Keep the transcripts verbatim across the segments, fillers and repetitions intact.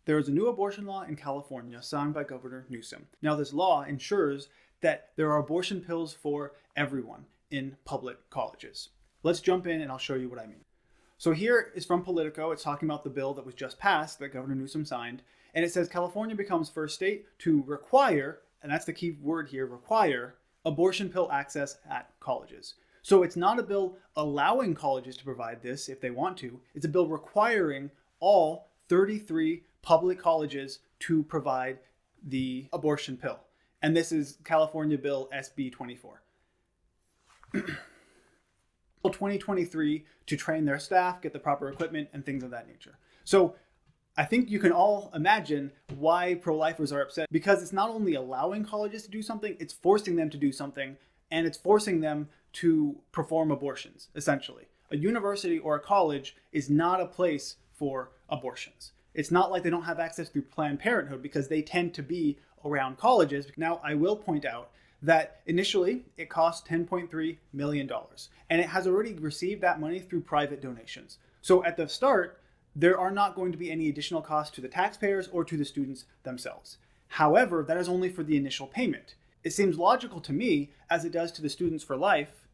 There is a new abortion law in California signed by Governor Newsom. Now, this law ensures that there are abortion pills for everyone in public colleges. Let's jump in and I'll show you what I mean. So here is from Politico. It's talking about the bill that was just passed that Governor Newsom signed. And it says California becomes first state to require, and that's the key word here, require abortion pill access at colleges. So it's not a bill allowing colleges to provide this if they want to. It's a bill requiring all thirty-three public colleges to provide the abortion pill. And this is California Bill S B twenty-four. twenty twenty-three to train their staff, get the proper equipment, and things of that nature. So I think you can all imagine why pro-lifers are upset, because it's not only allowing colleges to do something, it's forcing them to do something, and it's forcing them to perform abortions, essentially. A university or a college is not a place for abortions. It's not like they don't have access through Planned Parenthood, because they tend to be around colleges. Now, I will point out that initially it cost ten point three million dollars, and it has already received that money through private donations. So at the start, there are not going to be any additional costs to the taxpayers or to the students themselves. However, that is only for the initial payment. It seems logical to me, as it does to the Students for Life,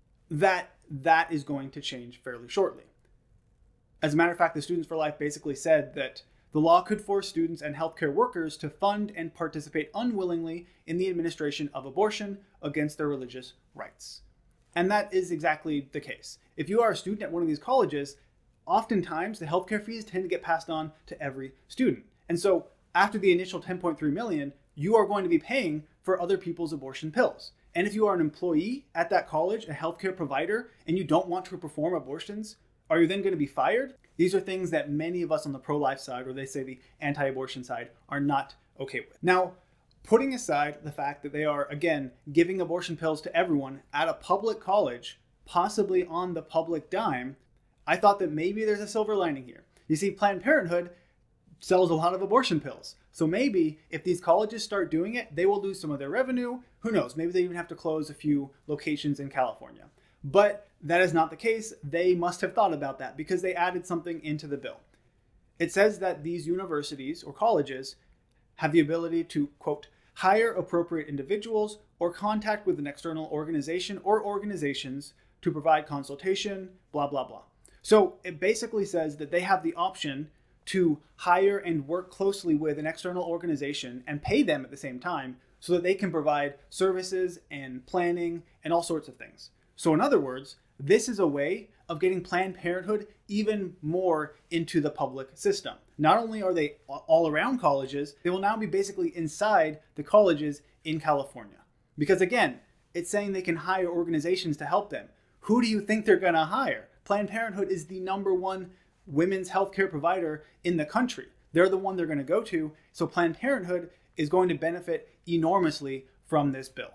that that is going to change fairly shortly. As a matter of fact, the Students for Life basically said that the law could force students and healthcare workers to fund and participate unwillingly in the administration of abortion against their religious rights. And that is exactly the case. If you are a student at one of these colleges, oftentimes the healthcare fees tend to get passed on to every student. And so after the initial ten point three million dollars, you are going to be paying for other people's abortion pills. And if you are an employee at that college, a healthcare provider, and you don't want to perform abortions, are you then going to be fired? These are things that many of us on the pro-life side, or they say the anti-abortion side, are not okay with. Now, putting aside the fact that they are, again, giving abortion pills to everyone at a public college, possibly on the public dime, I thought that maybe there's a silver lining here. You see, Planned Parenthood sells a lot of abortion pills. So maybe if these colleges start doing it, they will lose some of their revenue. Who knows? Maybe they even have to close a few locations in California. But that is not the case. They must have thought about that because they added something into the bill. It says that these universities or colleges have the ability to, quote, hire appropriate individuals or contact with an external organization or organizations to provide consultation, blah, blah, blah. So it basically says that they have the option to hire and work closely with an external organization and pay them at the same time so that they can provide services and planning and all sorts of things. So in other words, this is a way of getting Planned Parenthood even more into the public system. Not only are they all around colleges, they will now be basically inside the colleges in California. Because again, it's saying they can hire organizations to help them. Who do you think they're going to hire? Planned Parenthood is the number one women's healthcare provider in the country. They're the one they're going to go to. So Planned Parenthood is going to benefit enormously from this bill.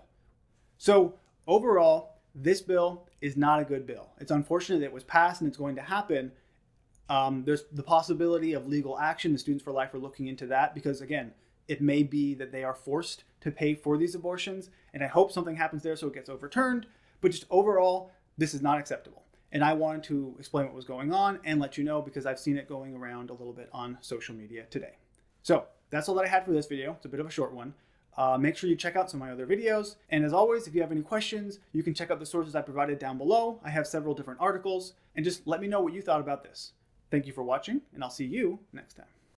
So overall, this bill is not a good bill. It's unfortunate that it was passed and it's going to happen. Um, there's the possibility of legal action. The Students for Life are looking into that because, again, it may be that they are forced to pay for these abortions. And I hope something happens there so it gets overturned. But just overall, this is not acceptable. And I wanted to explain what was going on and let you know because I've seen it going around a little bit on social media today. So that's all that I had for this video. It's a bit of a short one. Uh, make sure you check out some of my other videos. And as always, if you have any questions, you can check out the sources I provided down below. I have several different articles. And just let me know what you thought about this. Thank you for watching, and I'll see you next time.